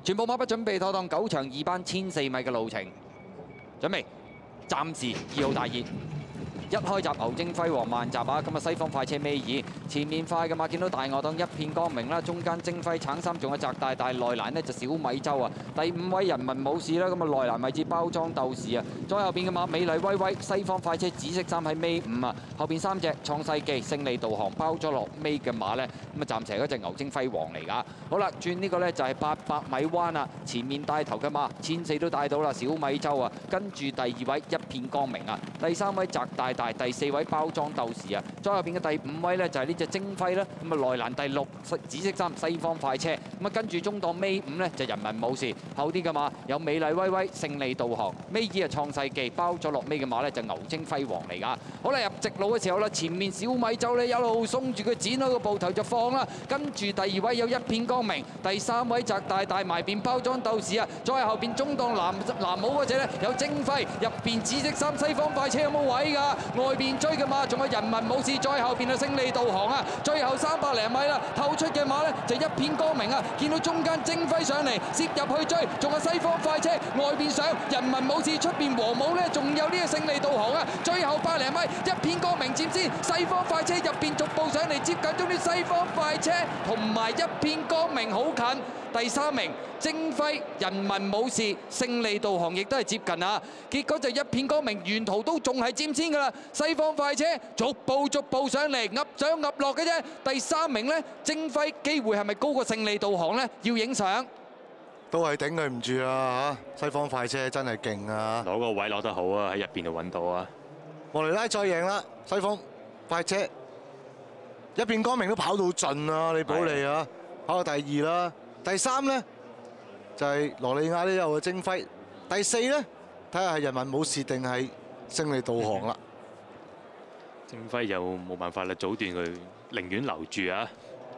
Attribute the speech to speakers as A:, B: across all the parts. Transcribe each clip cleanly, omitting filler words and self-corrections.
A: 全部馬匹準備妥當9場2班1400米嘅路程，準備，暫時2號大熱。 一開閘牛精輝煌慢閘啊！咁啊西方快車尾二，前面快嘅馬見到大鵝檔一片光明啦，中間精輝橙三仲有澤大大內欄呢就小米洲啊，第5位人民武士啦，咁啊內欄位置包裝鬥士啊，再後邊嘅馬美麗威威，西方快車紫色衫喺尾5啊，後邊3隻創世記勝利導航包咗落尾嘅馬呢，咁啊暫時係嗰隻牛精輝煌嚟㗎。好啦，轉呢個呢就係800米彎啊，前面帶頭嘅馬1400都帶到啦，小米洲啊，跟住第2位一片光明啊，第3位澤大大，第4位包裝鬥士啊，再後邊嘅第5位呢，就係呢隻精輝啦，咁啊內欄第6紫色衫西方快車，咁啊跟住中檔尾5呢，就人民武士，後啲嘅馬有美麗威威勝利導航，尾2啊創世記包咗落尾嘅馬呢，就牛精輝煌嚟㗎。好啦，入直路嘅時候啦，前面小米洲呢，一路鬆住佢剪開個步頭就放啦，跟住第2位有一片光明，第3位澤大大埋邊包裝鬥士啊，再後邊中檔藍帽嗰隻呢，有精輝，入邊紫色衫西方快車有冇位㗎？外邊追嘅馬仲有人民武士，再後邊係勝利導航啊！最後300零米啦，透出嘅馬呢就一片光明啊！見到中間精輝上嚟，攝入去追，仲有西方快車外邊上，人民武士出邊黃帽呢，仲有呢個勝利導航啊！最後100零米一片光明佔先，西方快車入邊逐步上嚟接近咗啲西方快車，同埋一片光明好近。第3名精輝人民武士勝利導航亦都係接近啊！結果就一片光明，沿途都仲係佔先㗎啦。西方快車逐步上嚟，噏上噏落嘅啫。第3名呢，精輝機會係咪高過勝利導航呢？要影相
B: 都係頂佢唔住啦嚇！西方快車真係勁啊！
C: 攞個位攞得好啊，喺入邊度揾到啊！
B: 莫雷拉再贏啦！西方快車一片光明都跑到盡啊！李寶利啊，跑到第2啦。第3呢，就係羅利亞呢有個精輝，第4呢，睇下係人民武士定係勝利導航啦。
C: 精輝就冇辦法啦，早段佢寧願留住啊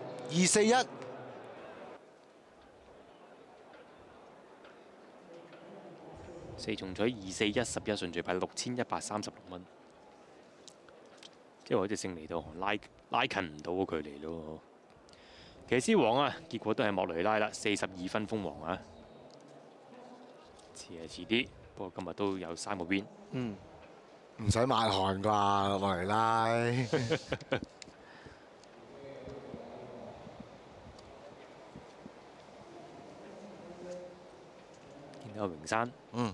B: ！241
C: 四重彩24111順序牌6136蚊，即係話隻勝利導航拉近唔到個距離咯。騎師王啊，結果都係莫雷拉啦，42分封王啊，遲啲，不過今日都有3個 win。
B: 唔使抹汗啩，莫雷拉。
C: 見到榮山，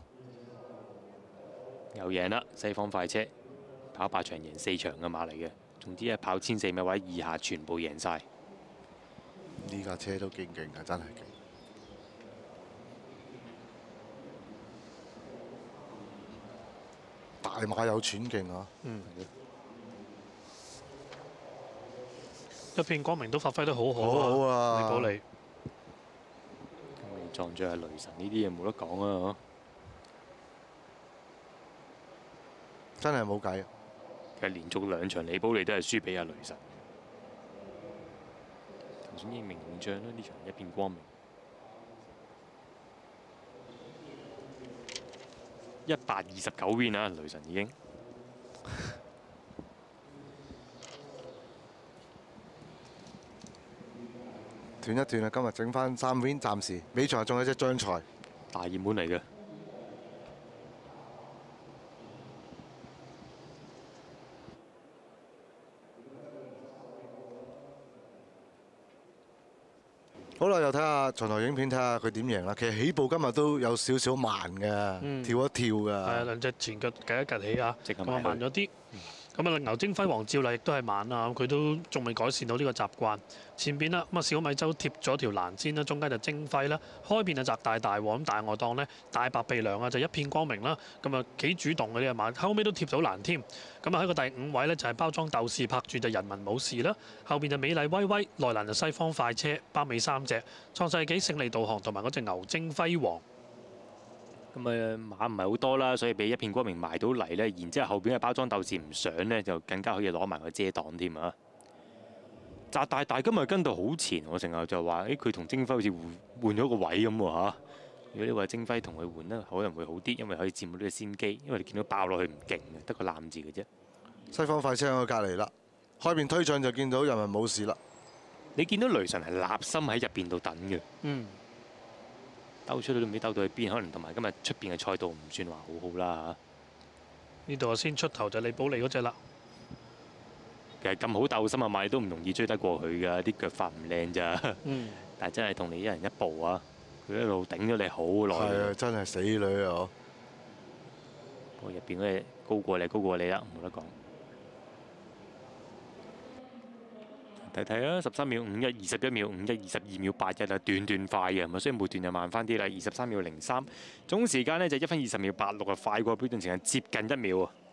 C: 又贏啦，西方快車跑8場贏4場嘅馬嚟嘅，總之係跑1400米或者以下全部贏晒。
B: 呢架車都勁啊，真係勁！大馬有喘勁啊！
D: 一片光明都發揮得好好
B: 啊！
D: 李寶利，
C: 你撞咗係雷神呢啲嘢冇得講啊！
B: 真係冇計。
C: 其實連續2場李寶利都係輸俾阿雷神。頭先英明名將啦，呢場一片光明。129 win 啊，雷神已經
B: 斷一斷啦，今日整翻3 win， 暫時尾場仲有隻將才
C: 大熱門嚟嘅。
B: 好啦，又睇下場內影片，睇下佢點贏啦。其實起步今日都有少少慢嘅，跳一跳㗎。
D: 係啊，兩隻前腳趌一趌起啊，咁啊慢咗啲。咁啊，牛精輝煌照例亦都係慢啊，佢都仲未改善到呢個習慣。前邊啦，咁啊小米洲貼咗條欄先啦，中間就精輝啦，開邊就澤大大喎，咁大外檔呢，大白鼻梁啊就一片光明啦，咁啊幾主動嘅呢隻馬，後尾都貼到欄添。咁啊喺個第5位呢，就係包裝鬥士拍住就人民武士啦，後邊就美麗威威，內欄就西方快車，包尾3隻創世紀勝利導航同埋嗰隻牛精輝煌。
C: 咁馬唔係好多啦，所以俾一片光明埋到嚟呢。然之後後邊嘅包裝鬥士唔上呢，就更加可以攞埋個遮擋添啊！澤大大今日跟到好前，我成日就話：佢同精輝好似換咗個位咁喎嚇。如果你話精輝同佢換呢，可能會好啲，因為可以佔到呢個先機。因為你見到爆落去唔勁嘅，得個攬字嘅啫。
B: 西方快車喺佢隔離啦，開邊推進就見到人民武士啦。
C: 你見到雷神係立心喺入邊度等嘅。 兜出去都唔知兜到去邊，可能同埋今日出邊嘅賽道唔算話好好啦
D: 呢度先出頭就李寶利嗰只啦。
C: 其實咁好鬥心啊，馬里都唔容易追得過佢㗎，啲腳法唔靚咋。
D: 嗯，
C: 但係真係同你一人一步啊！佢一路頂咗你好耐。
B: 係啊，真係死女啊！
C: 不過入邊嗰隻高過你啦，冇得講。睇睇啊，13秒51、21秒51、22秒81啊，段快嘅，咁所以每段就慢翻啲啦。23秒03，總時間呢就1分20秒86啊，快過標準時間接近1秒啊。